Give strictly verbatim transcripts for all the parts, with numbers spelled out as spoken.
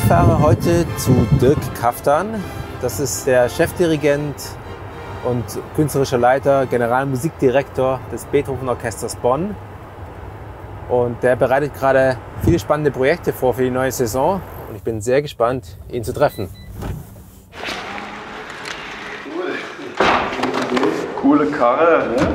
fahre heute zu Dirk Kaftan. Das ist der Chefdirigent und künstlerischer Leiter, Generalmusikdirektor des Beethoven-Orchesters Bonn. Und der bereitet gerade viele spannende Projekte vor für die neue Saison. Und ich bin sehr gespannt, ihn zu treffen. Coole Karre, ne?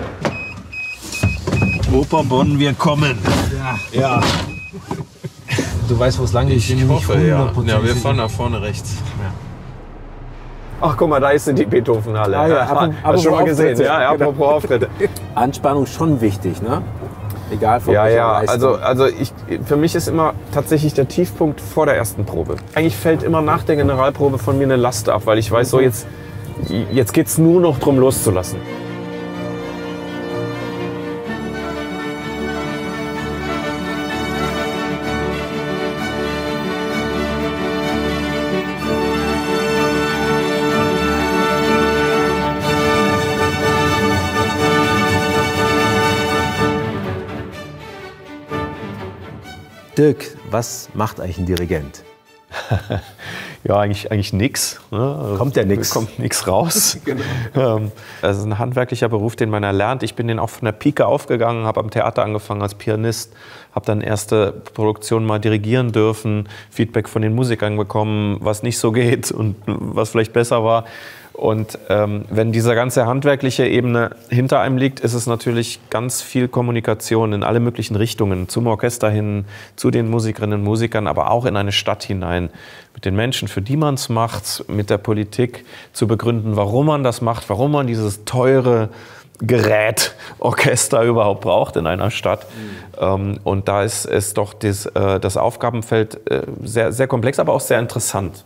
Oper Bonn, wir kommen. Ja. Ja. Du weißt, wo es lang geht? Ich, ich hoffe, ja. Ja, wir fahren nach vorne rechts. Ja. Ach, guck mal, da ist die Beethoven-Halle. Ah, ja, ab, Hast du schon mal gesehen? Auftritte. Ja, ja, apropos Auftritte. Anspannung schon wichtig, ne? Egal von Ja, welcher ja, Leistung. also, also ich, für mich ist immer tatsächlich der Tiefpunkt vor der ersten Probe. Eigentlich fällt immer nach der Generalprobe von mir eine Last ab, weil ich weiß, so jetzt, jetzt geht's nur noch drum loszulassen. Dirk, was macht eigentlich ein Dirigent? Ja, eigentlich, eigentlich nix. Ne? Also kommt ja nichts. Kommt nichts raus. Genau. Das ist ein handwerklicher Beruf, den man erlernt. Ich bin den auch von der Pike aufgegangen, habe am Theater angefangen als Pianist, habe dann erste Produktionen mal dirigieren dürfen, Feedback von den Musikern bekommen, was nicht so geht und was vielleicht besser war. Und ähm, wenn diese ganze handwerkliche Ebene hinter einem liegt, ist es natürlich ganz viel Kommunikation in alle möglichen Richtungen, zum Orchester hin, zu den Musikerinnen und Musikern, aber auch in eine Stadt hinein, mit den Menschen, für die man es macht, mit der Politik zu begründen, warum man das macht, warum man dieses teure Gerät, Orchester überhaupt braucht in einer Stadt. Mhm. Ähm, und da ist, ist doch das, äh, das Aufgabenfeld äh, sehr, sehr komplex, aber auch sehr interessant.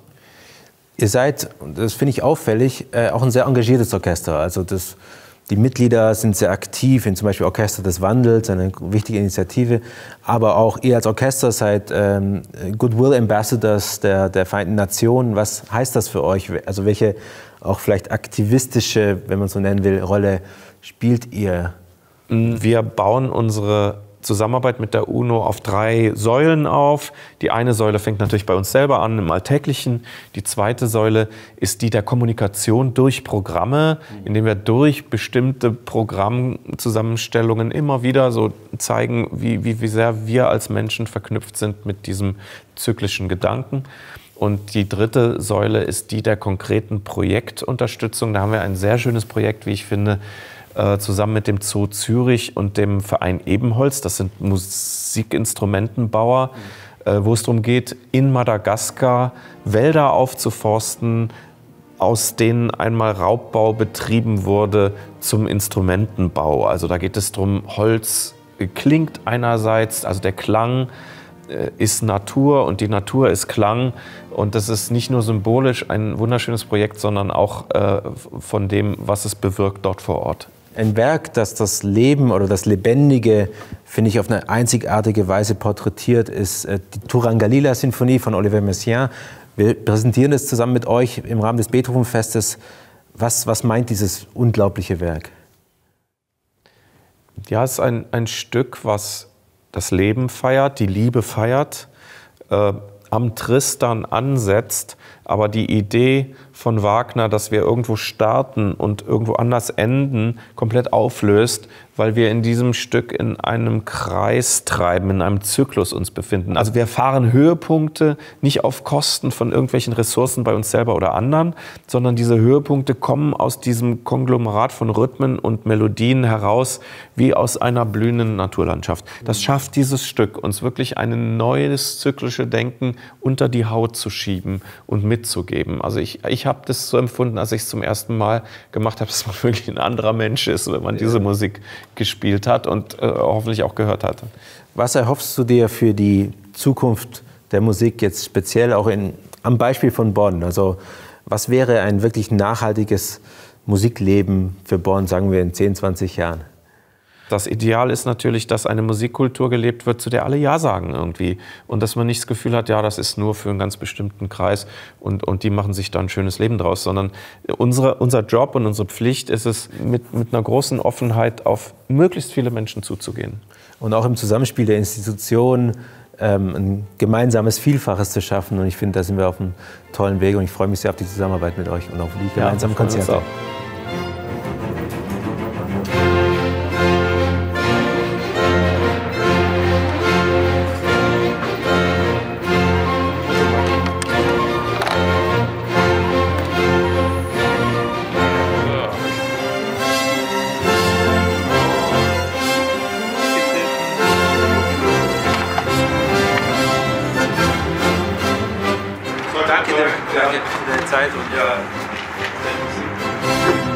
Ihr seid, das finde ich auffällig, äh, auch ein sehr engagiertes Orchester. Also das, die Mitglieder sind sehr aktiv in zum Beispiel Orchester des Wandels, eine wichtige Initiative. Aber auch ihr als Orchester seid ähm, Goodwill Ambassadors der, der Vereinten Nationen. Was heißt das für euch? Also welche auch vielleicht aktivistische, wenn man so nennen will, Rolle spielt ihr? Wir bauen unsere Zusammenarbeit mit der UNO auf drei Säulen auf. Die eine Säule fängt natürlich bei uns selber an, im Alltäglichen. Die zweite Säule ist die der Kommunikation durch Programme, indem wir durch bestimmte Programmzusammenstellungen immer wieder so zeigen, wie, wie, wie sehr wir als Menschen verknüpft sind mit diesem zyklischen Gedanken. Und die dritte Säule ist die der konkreten Projektunterstützung. Da haben wir ein sehr schönes Projekt, wie ich finde, zusammen mit dem Zoo Zürich und dem Verein Ebenholz, das sind Musikinstrumentenbauer, mhm. wo es darum geht, in Madagaskar Wälder aufzuforsten, aus denen einmal Raubbau betrieben wurde zum Instrumentenbau. Also da geht es darum, Holz klingt einerseits, also der Klang ist Natur und die Natur ist Klang. Und das ist nicht nur symbolisch ein wunderschönes Projekt, sondern auch von dem, was es bewirkt dort vor Ort. Ein Werk, das das Leben oder das Lebendige, finde ich, auf eine einzigartige Weise porträtiert, ist die Turangalila-Sinfonie von Olivier Messiaen. Wir präsentieren das zusammen mit euch im Rahmen des Beethoven-Festes. Was, was meint dieses unglaubliche Werk? Ja, es ist ein, ein Stück, was das Leben feiert, die Liebe feiert, äh, am Tristan ansetzt, aber die Idee von Wagner, dass wir irgendwo starten und irgendwo anders enden, komplett auflöst, weil wir in diesem Stück in einem Kreis treiben, in einem Zyklus uns befinden. Also wir erfahren Höhepunkte nicht auf Kosten von irgendwelchen Ressourcen bei uns selber oder anderen, sondern diese Höhepunkte kommen aus diesem Konglomerat von Rhythmen und Melodien heraus, wie aus einer blühenden Naturlandschaft. Das schafft dieses Stück, uns wirklich ein neues zyklische Denken unter die Haut zu schieben und mitzugeben. Also ich, ich habe das so empfunden, als ich es zum ersten Mal gemacht habe, dass man wirklich ein anderer Mensch ist, wenn man diese Musik gespielt hat und äh, hoffentlich auch gehört hat. Was erhoffst du dir für die Zukunft der Musik jetzt speziell auch in, am Beispiel von Bonn? Also was wäre ein wirklich nachhaltiges Musikleben für Bonn, sagen wir in zehn, zwanzig Jahren? Das Ideal ist natürlich, dass eine Musikkultur gelebt wird, zu der alle Ja sagen irgendwie. Und dass man nicht das Gefühl hat, ja, das ist nur für einen ganz bestimmten Kreis und, und die machen sich da ein schönes Leben draus. Sondern unsere, unser Job und unsere Pflicht ist es, mit, mit einer großen Offenheit auf möglichst viele Menschen zuzugehen. Und auch im Zusammenspiel der Institutionen, ähm, ein gemeinsames Vielfaches zu schaffen. Und ich finde, da sind wir auf einem tollen Weg. Und ich freue mich sehr auf die Zusammenarbeit mit euch und auf die gemeinsamen ja, Konzerte. Danke, Danke für deine Zeit und ja.